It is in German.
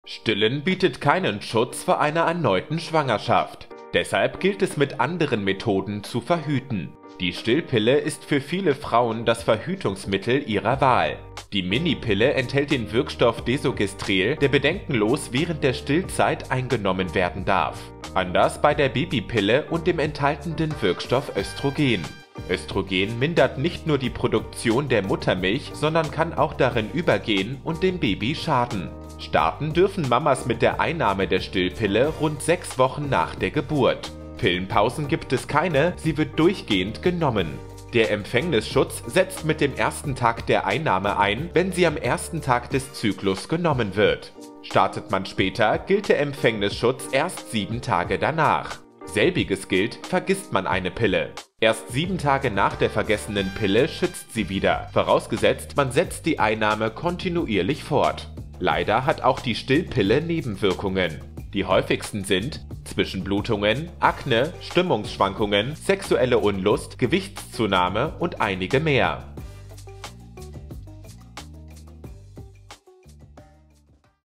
Stillen bietet keinen Schutz vor einer erneuten Schwangerschaft. Deshalb gilt es mit anderen Methoden zu verhüten. Die Stillpille ist für viele Frauen das Verhütungsmittel ihrer Wahl. Die Minipille enthält den Wirkstoff Desogestrel, der bedenkenlos während der Stillzeit eingenommen werden darf. Anders bei der Babypille und dem enthaltenen Wirkstoff Östrogen. Östrogen mindert nicht nur die Produktion der Muttermilch, sondern kann auch darin übergehen und dem Baby schaden. Starten dürfen Mamas mit der Einnahme der Stillpille rund 6 Wochen nach der Geburt. Pillenpausen gibt es keine, sie wird durchgehend genommen. Der Empfängnisschutz setzt mit dem ersten Tag der Einnahme ein, wenn sie am ersten Tag des Zyklus genommen wird. Startet man später, gilt der Empfängnisschutz erst 7 Tage danach. Selbiges gilt, vergisst man eine Pille. Erst 7 Tage nach der vergessenen Pille schützt sie wieder, vorausgesetzt man setzt die Einnahme kontinuierlich fort. Leider hat auch die Stillpille Nebenwirkungen. Die häufigsten sind Zwischenblutungen, Akne, Stimmungsschwankungen, sexuelle Unlust, Gewichtszunahme und einige mehr.